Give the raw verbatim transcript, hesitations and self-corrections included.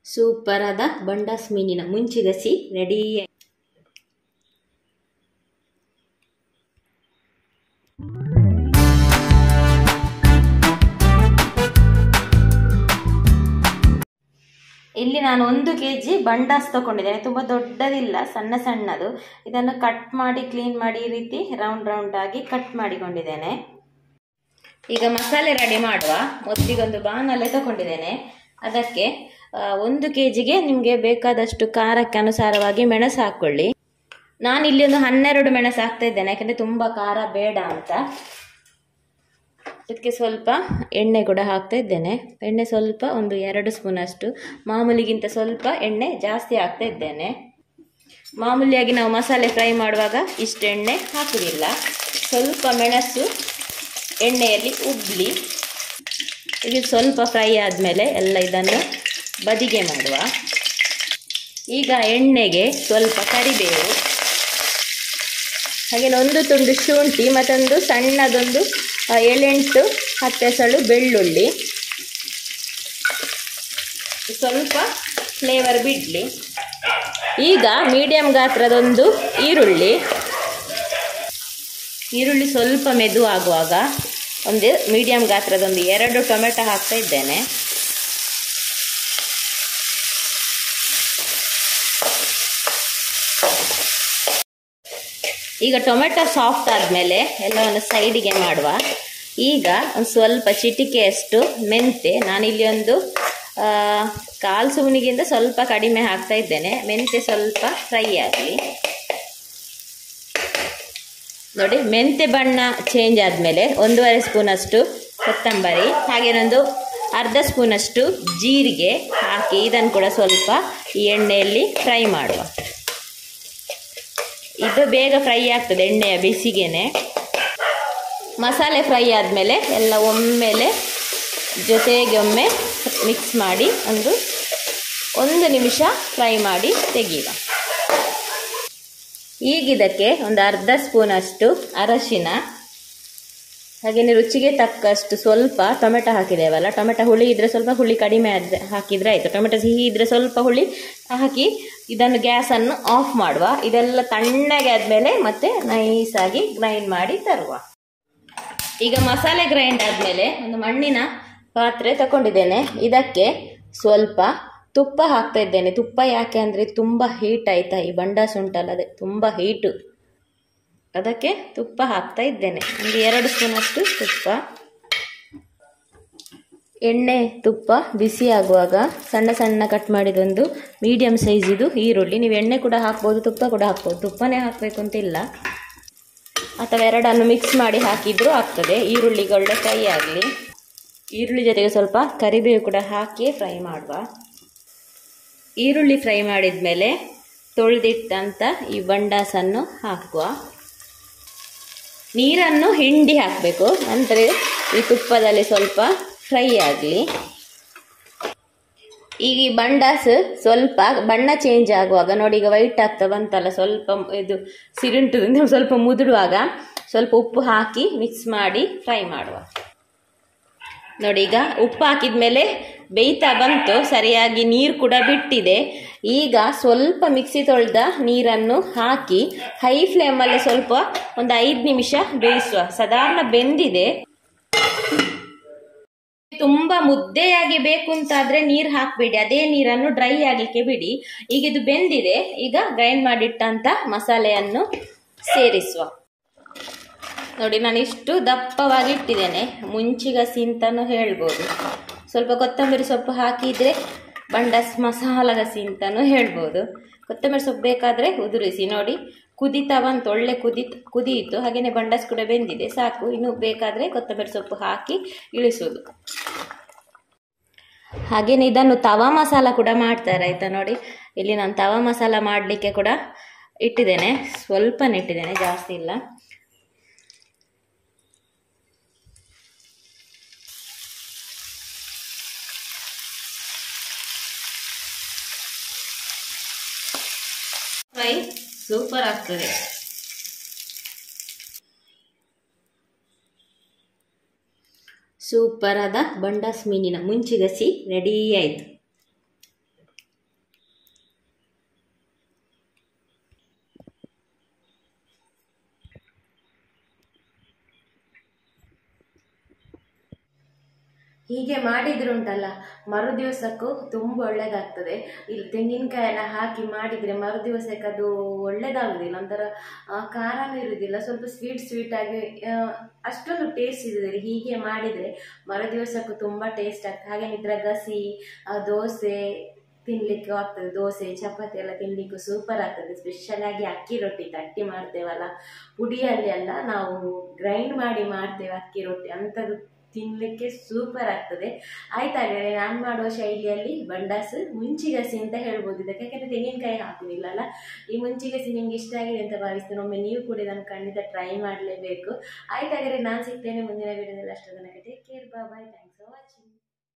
Super ಆದ ಬಂಡಾಸ್ ಮೀನಿನ ಮುಂಚಿಗಸಿ ready. ಇಲ್ಲಿ ನಾನು ಒಂದು ಕೆ ಜಿ ಬಂಡಾಸ್ ತಗೊಂಡಿದ್ದೇನೆ. ತುಂಬ ದೊಡ್ಡದಿಲ್ಲ, ಸಣ್ಣ ಸಣ್ಣದು. ಇದನ್ನು ಕಟ್ ಮಾಡಿ ಕ್ಲೀನ್ ಮಾಡಿ ಈ ರೀತಿ ರೌಂಡ್ ರೌಂಡ್ ಆಗಿ ಕಟ್ ಮಾಡಿಕೊಂಡಿದ್ದೇನೆ. ಈಗ ಮಸಾಲೆ ರೆಡಿ ಮಾಡುವ. ಮೊದಲಿಗೊಂದು ಬಾಣಲೆ ತಗೊಂಡಿದ್ದೇನೆ. ಅದಕ್ಕೆ ಒಂದು ಕೆ ಜಿಗೆ ನಿಮಗೆ ಬೇಕಾದಷ್ಟು ಖಾರಕ್ಕೆ ಅನುಸಾರವಾಗಿ ಮೆಣಸು ಹಾಕ್ಕೊಳ್ಳಿ. ನಾನು ಇಲ್ಲಿ ಒಂದು ಹನ್ನೆರಡು ಮೆಣಸು ಹಾಕ್ತಾ ಇದ್ದೇನೆ, ಯಾಕಂದರೆ ತುಂಬ ಖಾರ ಬೇಡ ಅಂತ. ಇದಕ್ಕೆ ಸ್ವಲ್ಪ ಎಣ್ಣೆ ಕೂಡ ಹಾಕ್ತಾ ಇದ್ದೇನೆ. ಎಣ್ಣೆ ಸ್ವಲ್ಪ ಒಂದು ಎರಡು ಸ್ಪೂನ್ ಅಷ್ಟು, ಮಾಮೂಲಿಗಿಂತ ಸ್ವಲ್ಪ ಎಣ್ಣೆ ಜಾಸ್ತಿ ಹಾಕ್ತಾ ಇದ್ದೇನೆ. ಮಾಮೂಲಿಯಾಗಿ ನಾವು ಮಸಾಲೆ ಫ್ರೈ ಮಾಡುವಾಗ ಇಷ್ಟು ಎಣ್ಣೆ ಹಾಕುವುದಿಲ್ಲ. ಸ್ವಲ್ಪ ಮೆಣಸು ಎಣ್ಣೆಯಲ್ಲಿ ಉಬ್ಲಿ. ಇದು ಸ್ವಲ್ಪ ಫ್ರೈ ಆದಮೇಲೆ ಎಲ್ಲ ಇದನ್ನು ಬದಿಗೆ ಮಾಡುವ. ಈಗ ಎಣ್ಣೆಗೆ ಸ್ವಲ್ಪ ಕರಿಬೇವು, ಹಾಗೆ ಒಂದು ತುಂಡು ಶುಂಠಿ ಮತ್ತೊಂದು ಸಣ್ಣದೊಂದು ಏಳೆಂಟು ಹತ್ತೆಸಳು ಬೆಳ್ಳುಳ್ಳಿ, ಸ್ವಲ್ಪ ಫ್ಲೇವರ್ ಬಿಡಲಿ. ಈಗ ಮೀಡಿಯಂ ಗಾತ್ರದೊಂದು ಈರುಳ್ಳಿ. ಈರುಳ್ಳಿ ಸ್ವಲ್ಪ ಮೆದು ಆಗುವಾಗ ಒಂದು ಮೀಡಿಯಂ ಗಾತ್ರದೊಂದು ಎರಡು ಟೊಮೆಟೊ ಹಾಕ್ತಾ ಇದ್ದೇನೆ. ಈಗ ಟೊಮೆಟೊ ಸಾಫ್ಟ್ ಆದಮೇಲೆ ಎಲ್ಲವನ್ನು ಸೈಡಿಗೆ ಮಾಡುವ. ಈಗ ಒಂದು ಸ್ವಲ್ಪ ಚಿಟಿಕೆಯಷ್ಟು ಮೆಂತೆ, ನಾನಿಲ್ಲಿ ಒಂದು ಕಾಲು ಸ್ಪೂನಿಗಿಂತ ಸ್ವಲ್ಪ ಕಡಿಮೆ ಹಾಕ್ತಾ ಇದ್ದೇನೆ. ಮೆಂತೆ ಸ್ವಲ್ಪ ಫ್ರೈ ಆಗಲಿ. ನೋಡಿ, ಮೆಂತೆ ಬಣ್ಣ ಚೇಂಜ್ ಆದಮೇಲೆ ಒಂದೂವರೆ ಸ್ಪೂನಷ್ಟು ಕೊತ್ತಂಬರಿ, ಹಾಗೇನೊಂದು ಅರ್ಧ ಸ್ಪೂನಷ್ಟು ಜೀರಿಗೆ ಹಾಕಿ ಇದನ್ನು ಕೂಡ ಸ್ವಲ್ಪ ಈ ಎಣ್ಣೆಯಲ್ಲಿ ಫ್ರೈ ಮಾಡುವ. ಇದು ಬೇಗ ಫ್ರೈ ಆಗ್ತದೆ ಎಣ್ಣೆಯ ಬಿಸಿಗೆನೆ. ಮಸಾಲೆ ಫ್ರೈ ಆದಮೇಲೆ ಎಲ್ಲ ಒಮ್ಮೆಲೆ ಜೊತೆಗೆ ಒಮ್ಮೆ ಮಿಕ್ಸ್ ಮಾಡಿ ಒಂದು ಒಂದು ನಿಮಿಷ ಫ್ರೈ ಮಾಡಿ ತೆಗೆಯುವ. ಈಗ ಇದಕ್ಕೆ ಒಂದು ಅರ್ಧ ಸ್ಪೂನಷ್ಟು ಅರಶಿನ, ಹಾಗೆಯೇ ರುಚಿಗೆ ತಕ್ಕಷ್ಟು ಸ್ವಲ್ಪ ಟೊಮೆಟೊ ಹಾಕಿದ್ದೇವಲ್ಲ, ಟೊಮೆಟೊ ಹುಳಿ ಇದ್ದರೆ ಸ್ವಲ್ಪ ಹುಳಿ ಕಡಿಮೆ ಆದರೆ ಹಾಕಿದರೆ ಆಯಿತು. ಟೊಮೆಟೊ ಸಿಹಿ ಇದ್ದರೆ ಸ್ವಲ್ಪ ಹುಳಿ ಹಾಕಿ ಇದನ್ನು ಗ್ಯಾಸನ್ನು ಆಫ್ ಮಾಡುವ. ಇದೆಲ್ಲ ತಣ್ಣಗೆ ಆದಮೇಲೆ ಮತ್ತೆ ನೈಸಾಗಿ ಗ್ರೈಂಡ್ ಮಾಡಿ ತರುವ. ಈಗ ಮಸಾಲೆ ಗ್ರೈಂಡ್ ಆದಮೇಲೆ ಒಂದು ಮಣ್ಣಿನ ಪಾತ್ರೆ ತಗೊಂಡಿದ್ದೇನೆ. ಇದಕ್ಕೆ ಸ್ವಲ್ಪ ತುಪ್ಪ ಹಾಕ್ತಾ ಇದ್ದೇನೆ. ತುಪ್ಪ ಯಾಕೆ ಅಂದರೆ ತುಂಬ ಹೀಟ್ ಆಯ್ತಾ, ಈ ಬಂಡಾಸ್ ಉಂಟಲ್ಲ ಅದೇ ತುಂಬ ಹೀಟು, ಅದಕ್ಕೆ ತುಪ್ಪ ಹಾಕ್ತಾ ಇದ್ದೇನೆ. ಒಂದು ಎರಡು ಸ್ಪೂನಷ್ಟು ತುಪ್ಪ. ಎಣ್ಣೆ ತುಪ್ಪ ಬಿಸಿ ಆಗುವಾಗ ಸಣ್ಣ ಸಣ್ಣ ಕಟ್ ಮಾಡಿದೊಂದು ಮೀಡಿಯಮ್ ಸೈಜಿದು ಈರುಳ್ಳಿ, ನೀವು ಎಣ್ಣೆ ಕೂಡ ಹಾಕ್ಬೋದು, ತುಪ್ಪ ಕೂಡ ಹಾಕ್ಬೋದು, ತುಪ್ಪನೇ ಹಾಕಬೇಕು ಅಂತಿಲ್ಲ, ಅಥವಾ ಎರಡನ್ನು ಮಿಕ್ಸ್ ಮಾಡಿ ಹಾಕಿದರೂ ಆಗ್ತದೆ. ಈರುಳ್ಳಿಗೆ ಒಳ್ಳೆ ಫ್ರೈ ಆಗಲಿ. ಈರುಳ್ಳಿ ಜೊತೆಗೆ ಸ್ವಲ್ಪ ಕರಿಬೇವು ಕೂಡ ಹಾಕಿ ಫ್ರೈ ಮಾಡುವ. ಈರುಳ್ಳಿ ಫ್ರೈ ಮಾಡಿದ ಮೇಲೆ ತೊಳೆದಿಟ್ಟಂಥ ಈ ಬಂಡಾಸನ್ನು ಹಾಕುವ. ನೀರನ್ನು ಹಿಂಡಿ ಹಾಕಬೇಕು, ನಂತರ ಈ ತುಪ್ಪದಲ್ಲಿ ಸ್ವಲ್ಪ ಫ್ರೈ ಆಗಲಿ. ಈಗ ಈ ಬಂಡಾಸ್ ಸ್ವಲ್ಪ ಬಣ್ಣ ಚೇಂಜ್ ಆಗುವಾಗ ನೋಡಿ, ಈಗ ವೈಟ್ ಆಗ್ತಾ ಬಂತಲ್ಲ, ಸ್ವಲ್ಪ ಇದು ಸಿರಿಂಟದಿಂದ ಸ್ವಲ್ಪ ಮುದುಡುವಾಗ ಸ್ವಲ್ಪ ಉಪ್ಪು ಹಾಕಿ ಮಿಕ್ಸ್ ಮಾಡಿ ಫ್ರೈ ಮಾಡುವ. ನೋಡಿ, ಈಗ ಉಪ್ಪು ಹಾಕಿದ ಮೇಲೆ ಬೇಯ್ತಾ ಬಂತು, ಸರಿಯಾಗಿ ನೀರು ಕೂಡ ಬಿಟ್ಟಿದೆ. ಈಗ ಸ್ವಲ್ಪ ಮಿಕ್ಸಿ ತೊಳೆದ ನೀರನ್ನು ಹಾಕಿ ಹೈ ಫ್ಲೇಮಲ್ಲಿ ಸ್ವಲ್ಪ ಒಂದು ಐದು ನಿಮಿಷ ಬೇಯಿಸುವ. ಸಾಧಾರಣ ಬೆಂದಿದೆ. ತುಂಬ ಮುದ್ದೆಯಾಗಿ ಬೇಕು ಅಂತಾದರೆ ನೀರು ಹಾಕಬೇಡಿ, ಅದೇ ನೀರನ್ನು ಡ್ರೈ ಆಗಲಿಕ್ಕೆ ಬಿಡಿ. ಈಗ ಇದು ಬೆಂದಿದೆ. ಈಗ ಗ್ರೈಂಡ್ ಮಾಡಿಟ್ಟಂಥ ಮಸಾಲೆಯನ್ನು ಸೇರಿಸುವ. ನೋಡಿ, ನಾನು ಇಷ್ಟು ದಪ್ಪವಾಗಿ ಇಟ್ಟಿದ್ದೇನೆ, ಮುಂಚಿಗಸಿ ಅಂತಲೂ ಹೇಳ್ಬೋದು. ಸ್ವಲ್ಪ ಕೊತ್ತಂಬರಿ ಸೊಪ್ಪು ಹಾಕಿದರೆ ಬಂಡಾಸ್ ಮಸಾಲ ಗಸಿ ಅಂತಲೂ ಹೇಳ್ಬೋದು. ಕೊತ್ತಂಬರಿ ಸೊಪ್ಪು ಬೇಕಾದರೆ ಉದುರಿಸಿ. ನೋಡಿ, ಕುದಿತಾ ಬಂತು, ಒಳ್ಳೆ ಕುದಿ ಕುದಿಯಿತು. ಹಾಗೆಯೇ ಬಂಡಾಸ್ ಕೂಡ ಬೆಂದಿದೆ, ಸಾಕು. ಇನ್ನು ಬೇಕಾದರೆ ಕೊತ್ತಂಬರಿ ಸೊಪ್ಪು ಹಾಕಿ ಇಳಿಸೋದು. ಹಾಗೆಯೇ ಇದನ್ನು ತವಾ ಮಸಾಲ ಕೂಡ ಮಾಡ್ತಾರೆ, ಆಯಿತಾ. ನೋಡಿ, ಇಲ್ಲಿ ನಾನು ತವಾ ಮಸಾಲ ಮಾಡಲಿಕ್ಕೆ ಕೂಡ ಇಟ್ಟಿದ್ದೇನೆ, ಸ್ವಲ್ಪನೇ ಇಟ್ಟಿದ್ದೇನೆ, ಜಾಸ್ತಿ ಇಲ್ಲ. ಫ್ರೈ ಸೂಪರ್ ಆಗ್ತದೆ. ಸೂಪರ್ ಆದ ಬಂಡಾಸ್ ಮೀನಿನ ಮುಂಚಿಗಸಿ ರೆಡಿ ಆಯಿತು. ಹೀಗೆ ಮಾಡಿದ್ರೆ ಉಂಟಲ್ಲ ಮರು ದಿವಸಕ್ಕೂ ತುಂಬ ಒಳ್ಳೇದಾಗ್ತದೆ. ಇಲ್ಲಿ ತೆಂಗಿನಕಾಯಿ ಎಲ್ಲ ಹಾಕಿ ಮಾಡಿದರೆ ಮರು ದಿವಸಕ್ಕೆ ಅದು ಒಳ್ಳೇದಾಗುದಿಲ್ಲ, ಒಂಥರ ಖಾರನೂ ಇರುವುದಿಲ್ಲ, ಸ್ವಲ್ಪ ಸ್ವೀಟ್ ಸ್ವೀಟ್ ಆಗಿ ಅಷ್ಟೊಂದು ಟೇಸ್ಟ್ ಇರುವುದಿಲ್ಲ. ಹೀಗೆ ಮಾಡಿದರೆ ಮರು ದಿವಸಕ್ಕೂ ತುಂಬ ಟೇಸ್ಟ್ ಆಗ್ತದೆ. ಹಾಗೆ ಇದ್ರ ಗಸಿ ದೋಸೆ ತಿನ್ಲಿಕ್ಕೆ ಆಗ್ತದೆ, ದೋಸೆ ಚಪಾತಿ ಎಲ್ಲ ತಿನ್ಲಿಕ್ಕೂ ಸೂಪರ್ ಆಗ್ತದೆ. ಸ್ಪೆಷಲ್ ಆಗಿ ಅಕ್ಕಿ ರೊಟ್ಟಿ ತಟ್ಟಿ ಮಾಡ್ತೇವಲ್ಲ, ಪುಡಿಯಲ್ಲಿ ಎಲ್ಲ ನಾವು ಗ್ರೈಂಡ್ ಮಾಡಿ ಮಾಡ್ತೇವೆ ಅಕ್ಕಿ ರೊಟ್ಟಿ, ಅಂಥದ್ದು ತಿನ್ಲಿಕ್ಕೆ ಸೂಪರ್ ಆಗ್ತದೆ. ಆಯ್ತಾಗಲೇ ನಾನು ಮಾಡುವ ಶೈಲಿಯಲ್ಲಿ ಬಂಡಾಸು ಮುಂಚಿಗಸಿ ಅಂತ ಹೇಳ್ಬೋದು ಇದಕ್ಕೆ, ಯಾಕಂದರೆ ತೆಂಗಿನಕಾಯಿ ಹಾಕುವುದಿಲ್ಲಲ್ಲ. ಈ ಮುಂಚಿಗಸಿ ನಿಮ್ಗೆ ಇಷ್ಟ ಆಗಿದೆ ಅಂತ ಭಾವಿಸ್ತೇನೆ. ಒಮ್ಮೆ ನೀವು ಕೂಡ ಇದನ್ನು ಖಂಡಿತ ಟ್ರೈ ಮಾಡಲೇಬೇಕು. ಆಯ್ತಾಗಲೇ ನಾನು ಸಿಗ್ತೇನೆ ಮುಂದಿನ ವಿಡಿಯೋದಲ್ಲಿ. ಅಷ್ಟರ ತನಕ take care, bye, thanks for watching.